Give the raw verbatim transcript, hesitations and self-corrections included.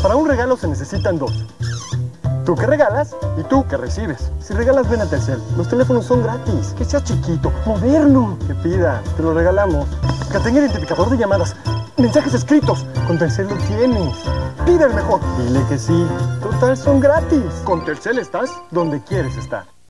Para un regalo se necesitan dos. Tú que regalas y tú que recibes. Si regalas, ven a Telcel. Los teléfonos son gratis. Que sea chiquito, moderno. Que pida, te lo regalamos. Que tenga identificador de llamadas, mensajes escritos. Con Telcel lo tienes. Pide el mejor. Dile que sí. Total, son gratis. Con Telcel estás donde quieres estar.